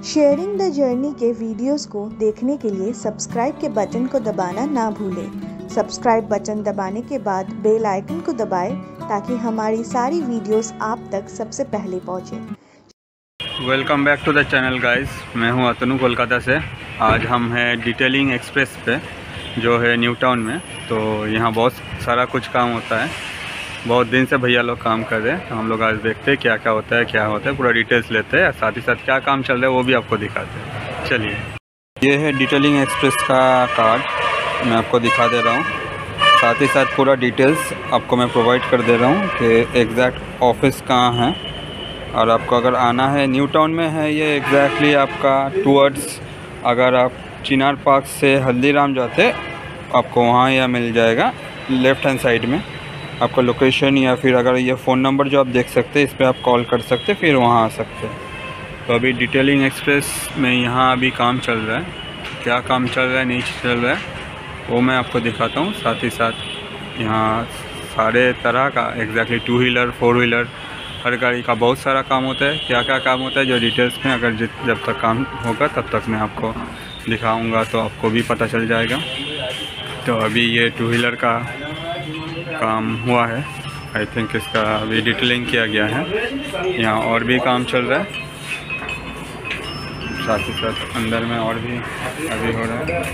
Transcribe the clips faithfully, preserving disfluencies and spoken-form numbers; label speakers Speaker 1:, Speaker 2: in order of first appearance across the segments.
Speaker 1: Sharing the journey के videos को देखने के लिए सब्सक्राइब के बटन को दबाना ना भूलें। सब्सक्राइब बटन दबाने के बाद बेल आइकन को दबाएं ताकि हमारी सारी वीडियोस आप तक सबसे पहले पहुंचे।
Speaker 2: Welcome back to the channel guys, मैं हूं अतनु कोलकाता से। आज हम हैं डिटेलिंग एक्सप्रेस पे जो है न्यू टाउन में। तो यहाँ बहुत सारा कुछ काम होता है, बहुत दिन से भैया लोग काम कर रहे हैं। हम लोग आज देखते हैं क्या क्या होता है क्या होता है पूरा डिटेल्स लेते हैं, साथ ही साथ क्या काम चल रहा है वो भी आपको दिखाते हैं। चलिए, ये है डिटेलिंग एक्सप्रेस का कार्ड, मैं आपको दिखा दे रहा हूँ। साथ ही साथ पूरा डिटेल्स आपको मैं प्रोवाइड कर दे रहा हूँ कि एग्जैक्ट ऑफिस कहाँ है। और आपको अगर आना है, न्यू टाउन में है ये एग्जैक्टली आपका टूवर्ड्स, अगर आप चिनार पार्क से हल्दीराम जाते आपको वहाँ यह मिल जाएगा लेफ़्ट हैंड साइड में आपका लोकेशन, या फिर अगर ये फ़ोन नंबर जो आप देख सकते हैं इस पर आप कॉल कर सकते फिर वहाँ आ सकते हैं। तो अभी डिटेलिंग एक्सप्रेस में यहाँ अभी काम चल रहा है, क्या काम चल रहा है नहीं चल रहा है वो मैं आपको दिखाता हूँ। साथ ही साथ यहाँ सारे तरह का exactly two wheeler four wheeler हर गाड़ी का बहुत सारा काम होता है। क्या क्या काम होता है जो डिटेल्स में अगर जब तक काम होगा तब तक मैं आपको दिखाऊंगा तो आपको भी पता चल जाएगा। तो अभी ये टू व्हीलर का काम हुआ है, आई थिंक इसका अभी डिटेलिंग किया गया है। यहाँ और भी काम चल रहा है, साथ ही साथ अंदर में और भी अभी हो रहा है।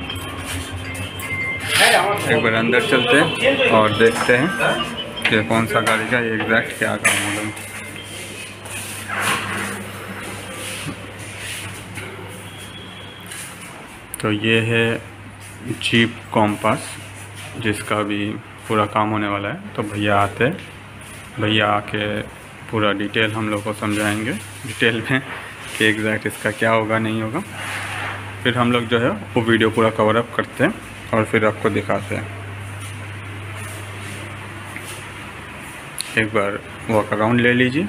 Speaker 2: एक बार अंदर चलते हैं और देखते हैं कि कौन सा गाड़ी का एग्जैक्ट क्या काम होगा। तो ये है जीप कॉम्पास जिसका भी पूरा काम होने वाला है। तो भैया आते हैं, भैया आके पूरा डिटेल हम लोग को समझाएंगे डिटेल में कि एग्जैक्ट इसका क्या होगा नहीं होगा। फिर हम लोग जो है वो वीडियो पूरा कवर अप करते हैं और फिर आपको दिखाते हैं। एक बार वॉक अराउंड ले लीजिए।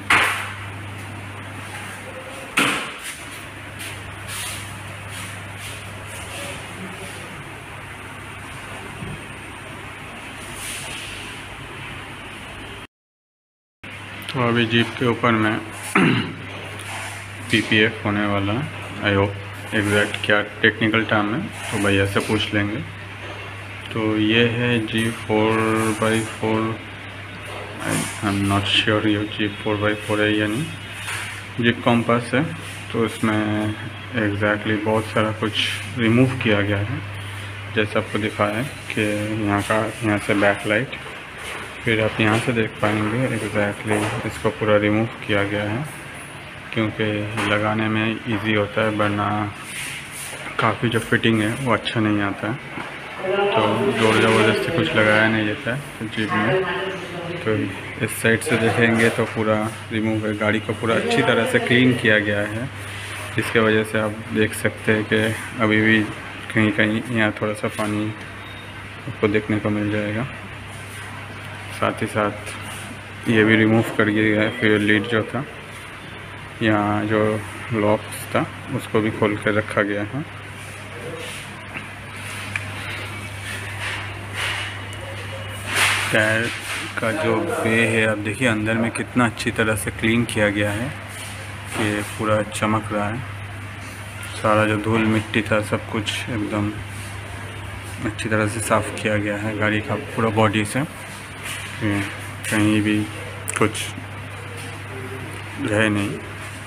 Speaker 2: तो अभी जीप के ऊपर में पीपीएफ होने वाला है। आई होप एग्जैक्ट क्या टेक्निकल टर्म है तो भैया से पूछ लेंगे। तो ये है G four by four, I am not sure ये जी फोर बाई फोर है या नहीं। जीप कॉम्पास है तो इसमें एग्जैक्टली बहुत सारा कुछ रिमूव किया गया है, जैसे आपको दिखाया है कि यहाँ का यहाँ से बैक लाइट, फिर आप यहाँ से देख पाएंगे एग्जैक्टली इसको पूरा रिमूव किया गया है क्योंकि लगाने में इजी होता है, वरना काफ़ी जो फिटिंग है वो अच्छा नहीं आता है। तो जोर ज़बरदस्ती कुछ लगाया नहीं जाता है जीप में। तो इस साइड से देखेंगे तो पूरा रिमूव है, गाड़ी को पूरा अच्छी तरह से क्लीन किया गया है, जिसके वजह से आप देख सकते हैं कि अभी भी कहीं कहीं यहाँ थोड़ा सा पानी आपको देखने को मिल जाएगा। साथ ही साथ ये भी रिमूव कर दिया गया है। फिर लीड जो था यहाँ जो लॉक्स था उसको भी खोल कर रखा गया है। टायर का जो बे है आप देखिए अंदर में कितना अच्छी तरह से क्लीन किया गया है कि पूरा चमक रहा है। सारा जो धूल मिट्टी था सब कुछ एकदम अच्छी तरह से साफ़ किया गया है गाड़ी का पूरा बॉडी से, कहीं भी कुछ है नहीं।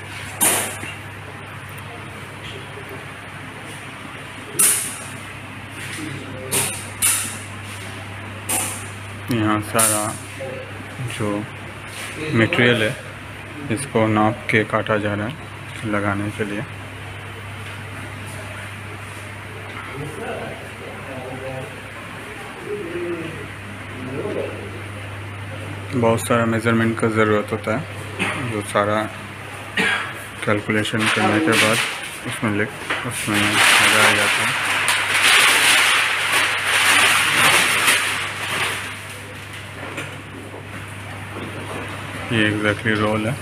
Speaker 2: यहाँ सारा जो मटेरियल है इसको नाप के काटा जा रहा है लगाने के लिए। बहुत सारा मेज़रमेंट का ज़रूरत होता है, जो सारा कैलकुलेशन करने के बाद उसमें लिख उसमें लगाया जाता है। ये एग्जैक्टली रोल है।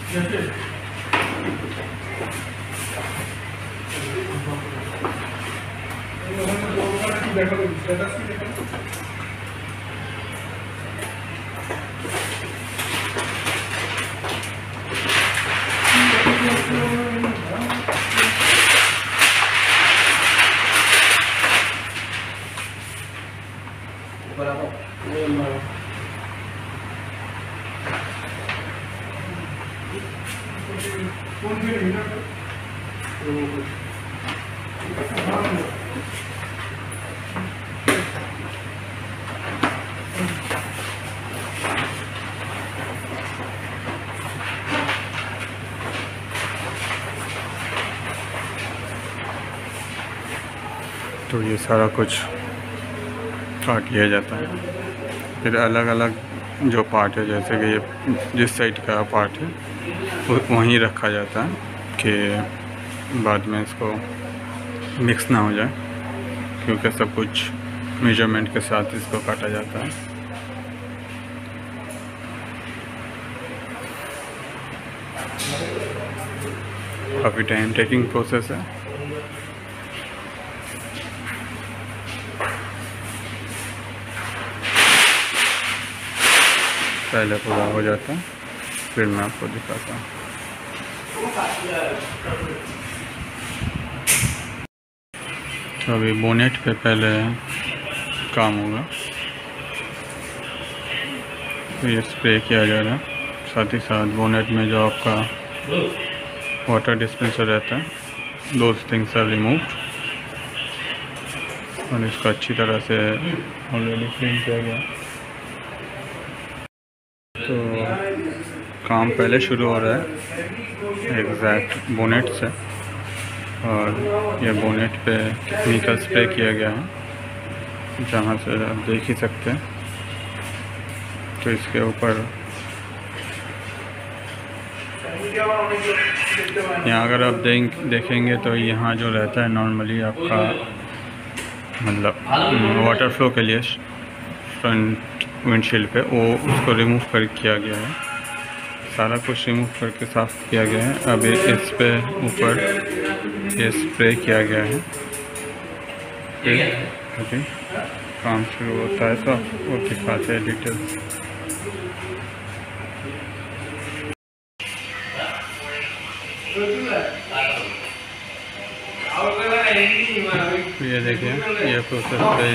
Speaker 2: तो ये सारा कुछ काट लिया जाता है। फिर अलग अलग जो पार्ट है, जैसे कि ये जिस साइड का पार्ट है वो वहीं रखा जाता है कि बाद में इसको मिक्स ना हो जाए, क्योंकि सब कुछ मेजरमेंट के साथ इसको काटा जाता है। काफ़ी टाइम टेकिंग प्रोसेस है। पहले पूरा हो जाता है, फिर मैं आपको दिखाता हूँ। तो अभी बोनेट पे पहले काम होगा, तो ये स्प्रे किया जा रहा है। साथ ही साथ बोनेट में जो आपका वाटर डिस्पेंसर रहता है, दोज थिंग्स आर रिमूव्ड और इसको अच्छी तरह से ऑलरेडी क्लीन किया गया। तो काम पहले शुरू हो रहा है एग्जैक्ट बोनेट से, और ये बोनेट पे केमिकल स्प्रे किया गया है, जहाँ से आप देख ही सकते हैं। तो इसके ऊपर यहाँ अगर आप देख देखेंगे तो यहाँ जो रहता है नॉर्मली आपका मतलब वाटर फ्लो के लिए फ्रंट विंडशील्ड पे, वो उसको रिमूव कर किया गया है। सारा कुछ रिमूव करके साफ़ किया गया है। अभी इस पे ऊपर ये स्प्रे किया गया है। फिर अभी काम शुरू होता है तो आपको दिखाते हैं डिटेल्स। ये देखिए, ये प्रोसेस पे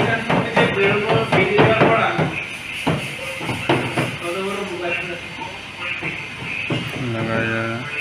Speaker 2: लगाया जा रहा है।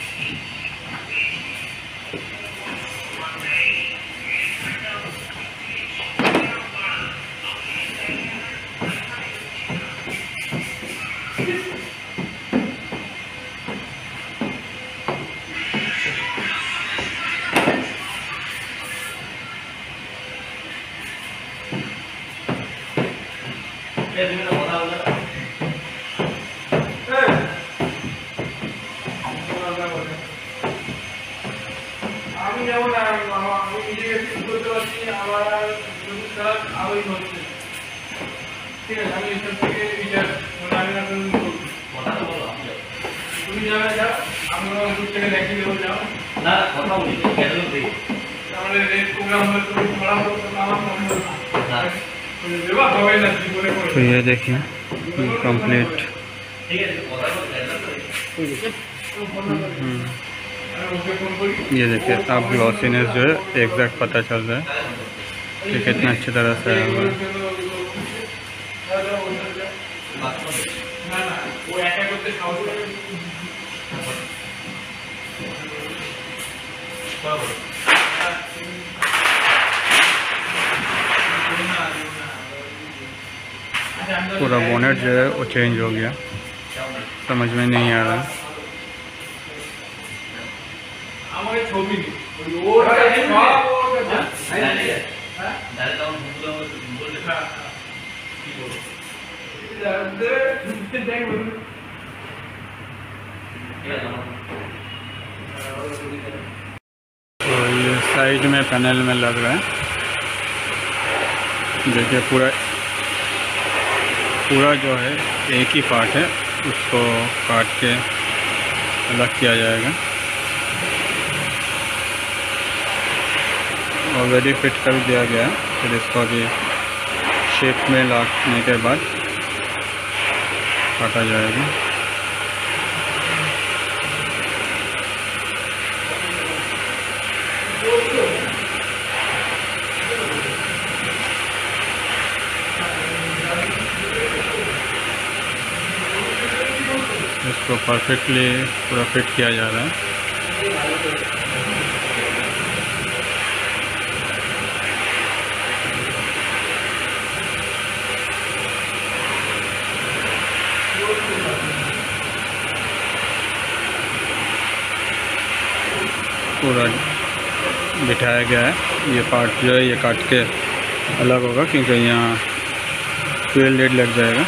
Speaker 3: আমি যেমন আমি নিজেকে ফিল করতে পারছি আমার যদি খারাপ আবেগ হচ্ছে, ঠিক আছে, আমি এসব থেকে বিচার মানে আমি না কথা তো বলো, তুমি যাবে যাও, আমরা দূর থেকে দেখি দেবো, যাও না কথা বলি কেন দিই আমাদের রেড প্রোগ্রাম হলে তুমি পড়া করতে আমার মনে হয় দেবা হবে না জীবনে করে।
Speaker 2: तो ये देखिए कंप्लीट,
Speaker 3: ठीक है কথা বলতে
Speaker 2: ये देखिए आप ग्लॉसीनेस जो है एग्जैक्ट पता चल रहा है कि कितना अच्छी तरह से आया हुआ है। पूरा बोनेट जो है वो चेंज हो गया, समझ में नहीं आ रहा है।
Speaker 3: আমাকে ছবি দি ওর কাছে সব হ্যাঁ হ্যাঁ দাঁড়া দাও বললো বললে কি বলবো দে দেখ বলুন
Speaker 2: तो ये साइड में पैनल में लग रहा है। देखिए पूरा पूरा जो है एक ही पार्ट है, उसको काट के अलग किया जाएगा। ऑलरेडी फिट कर दिया गया है, फिर इसको अभी शेप में लगाने के बाद काटा जाएगा। इसको परफेक्टली पूरा फिट किया जा रहा है। पूरा बिठाया गया है। ये पार्ट जो है ये काट के अलग होगा, क्योंकि यहाँ फ्यूल लेड लग जाएगा।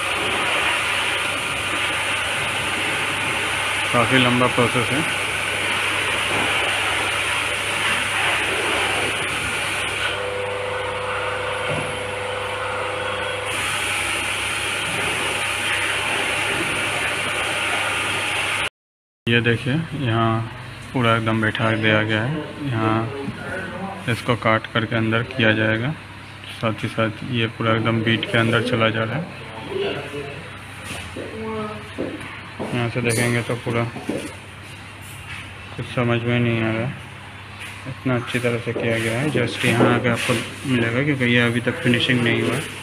Speaker 2: काफ़ी लंबा प्रोसेस है। ये देखिए यहाँ पूरा एकदम बैठा दिया गया है। यहाँ इसको काट करके अंदर किया जाएगा, साथ ही साथ ये पूरा एकदम बीट के अंदर चला जा रहा है। यहाँ से देखेंगे तो पूरा कुछ समझ में नहीं आ रहा है, इतना अच्छी तरह से किया गया है। जस्ट यहाँ आके आपको मिलेगा, क्योंकि ये अभी तक फिनिशिंग नहीं हुआ है।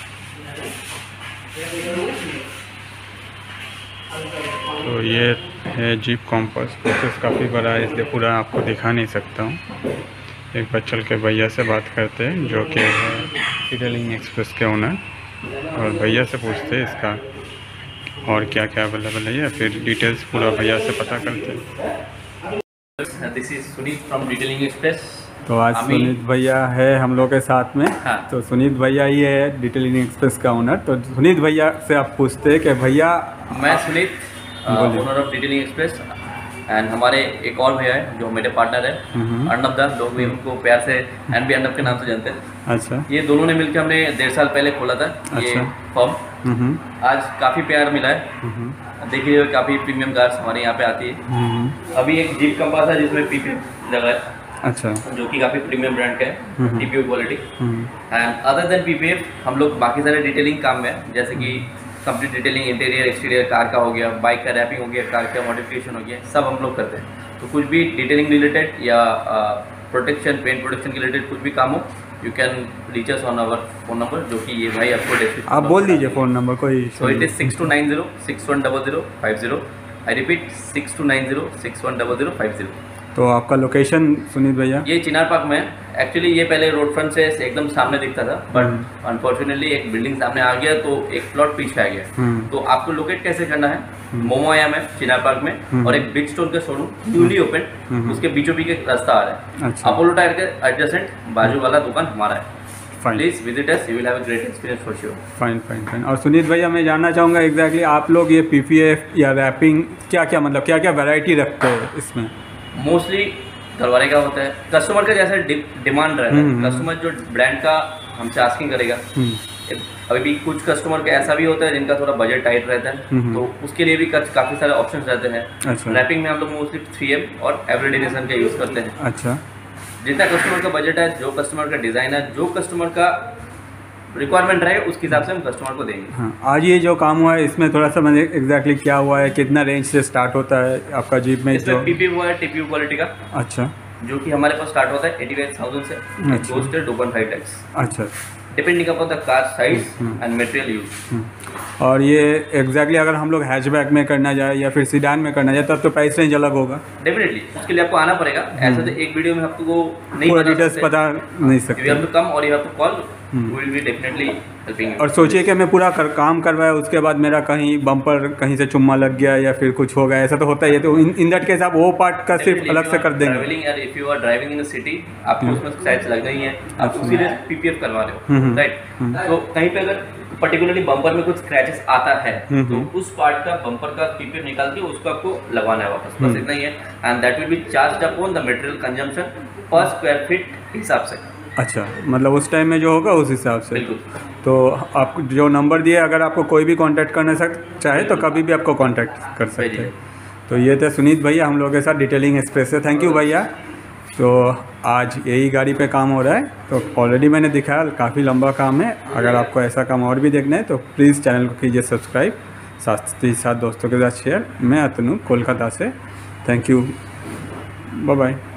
Speaker 2: तो ये है जीप कॉम्पास। प्रोसेस काफ़ी बड़ा है, इसलिए पूरा आपको दिखा नहीं सकता हूँ। एक बार चल के भैया से बात करते हैं, जो कि है डिटेलिंग एक्सप्रेस के ओनर, और भैया से पूछते हैं इसका और क्या क्या अवेलेबल है, या फिर डिटेल्स पूरा भैया से पता करते हैं।
Speaker 4: This is Sunit from Detailing Express.
Speaker 2: तो आज सुनीत भैया है हम लोग के साथ में।
Speaker 4: हाँ।
Speaker 2: तो सुनीत भैया ही है डिटेलिंग एक्सप्रेस का ओनर। तो सुनीत भैया से आप पूछते हैं कि भैया,
Speaker 4: मैं Sunit, owner of Detailing Express, and हमारे एक और भैया है जो मेरे पार्टनर है, अर्नब दा। लोग भी उनको प्यार से एन बी अर्नब के नाम से जानते हैं।
Speaker 2: अच्छा।
Speaker 4: ये दोनों ने मिलकर हमने डेढ़ साल पहले खोला था।
Speaker 2: अच्छा।
Speaker 4: ये फॉर्म आज काफ़ी प्यार मिला है। देखिए काफ़ी प्रीमियम कार्स हमारे यहाँ पे आती है। अभी एक जीप कंपास है जिसमें पीपी लगा है। अच्छा। जो कि काफ़ी प्रीमियम ब्रांड का है, TPO quality. And other than PPF हम लोग बाकी सारे डिटेलिंग काम में है, जैसे कि complete detailing, interior exterior car का हो गया, बाइक का रैपिंग हो गया, कार का मॉडिफिकेशन हो गया, सब हम लोग करते हैं। तो कुछ भी डिटेलिंग रिलेटेड या प्रोटेक्शन, पेंट प्रोटेक्शन के रिलेटेड कुछ भी काम हो, you can reach us on our phone number, जो कि ये भाई आपको डिस्क्रिप्शन
Speaker 2: आप बोल दीजिए फ़ोन नंबर कोई।
Speaker 4: So it is six two nine zero six one double zero five zero. I repeat six two nine zero six one double zero five zero.
Speaker 2: तो आपका लोकेशन सुनीत भैया?
Speaker 4: ये चिनार पार्क में है। एक्चुअली ये पहले रोड फ्रंट से एकदम सामने दिखता था, बट अनफॉर्चुनेटली एक बिल्डिंग सामने आ गया तो एक प्लॉट पीछे आ गया। तो आपको लोकेट कैसे करना है, मोमोया में, चिनार पार्क में, और एक बिग स्टोर का शोरूम न्यूली ओपन, उसके बीचों बीच एक रास्ता आ रहा है।
Speaker 2: अच्छा।
Speaker 4: अपोलो टायर के एडजेसेंट बाजू वाला दुकान हमारा है। Please visit us, you will have a great experience for sure.
Speaker 2: Fine fine fine. और सुनीत भैया मैं जानना चाहूँगा एग्जैक्टली आप लोग ये पीपीएफ या रैपिंग क्या क्या मतलब क्या क्या वैरायटी रखते हैं इसमें?
Speaker 4: मोस्टली गलवारे का होता है, कस्टमर का जैसा डिमांड रहता है, कस्टमर जो ब्रांड का हमसे आस्किंग करेगा। अभी भी कुछ कस्टमर का ऐसा भी होता है जिनका थोड़ा बजट टाइट रहता है, तो उसके लिए भी काफ़ी सारे ऑप्शंस रहते हैं। अच्छा। रैपिंग में हम लोग मोस्टली थ्री एम और एवरीडे डिजाइन का यूज़ करते हैं। अच्छा। जितना कस्टमर का बजट है, जो कस्टमर का डिज़ाइन है, जो कस्टमर का रिक्वायरमेंट रहे, उसके हिसाब से हम कस्टमर को देंगे।
Speaker 2: हाँ। आज ये जो काम हुआ है इसमें थोड़ा सा मैंने एग्जैक्टली क्या हुआ है, कितना रेंज से स्टार्ट होता है आपका जीप में?
Speaker 4: इसमें पीपी हुआ है टीपीयू क्वालिटी का।
Speaker 2: अच्छा।
Speaker 4: जो कि हमारे पास स्टार्ट होता है एटी फाइव थाउजेंड से, goes to two point five lakhs.
Speaker 2: अच्छा।
Speaker 4: Depending upon the car size and material use.
Speaker 2: और ये एग्जैक्टली अगर हम लोग हैचबैक में करना जाए या फिर सीडान में करना जाए तब तो प्राइस रेंज अलग होगा।
Speaker 4: डेफिनेटली उसके लिए आपको आना पड़ेगा। ऐसा तो एक वीडियो में आपको नहीं
Speaker 2: पूरा डिटेल्स बता नहीं सकते।
Speaker 4: यू हैव टू कम और you have to call, we will be definitely helping you.
Speaker 2: और सोचिए कि मैं पूरा कर, काम करवाया, उसके बाद मेरा कहीं बम्पर कहीं से चुम्मा लग गया या फिर कुछ हो गया, ऐसा तो होता ही है। तो इन दैट केस आप वो पार्ट का सिर्फ अलग से कर देंगे।
Speaker 4: ट्रैवलिंग यार, if you are driving in a city, आपको उसमें स्क्रैच लग गई है, आप उसी लिए पीपीएफ करवा रहे हो, राइट? तो कहीं पे अगर पर्टिकुलरली बम्पर में कुछ स्क्रैचेस आता है तो उस पार्ट का बम्पर का पीपीएफ निकाल के उसको आपको लगवाना है वापस, बस इतना ही है। And that will be charged upon the material consumption per square feet हिसाब से। अच्छा,
Speaker 2: मतलब उस टाइम में जो होगा उस हिसाब से।
Speaker 4: बिल्कुल।
Speaker 2: तो आप जो नंबर दिए, अगर आपको कोई भी कांटेक्ट करना चाहे तो कभी भी आपको कांटेक्ट कर सकते हैं। तो ये थे सुनीत भैया हम लोगों के साथ डिटेलिंग एक्सप्रेस से। थैंक यू भैया। तो आज यही गाड़ी पे काम हो रहा है, तो ऑलरेडी मैंने दिखाया, काफ़ी लंबा काम है। अगर आपको ऐसा काम और भी देखना है तो प्लीज़ चैनल को कीजिए सब्सक्राइब, साथ ही साथ दोस्तों के साथ शेयर। मैं अतनु कोलकाता से। Thank you, bye bye.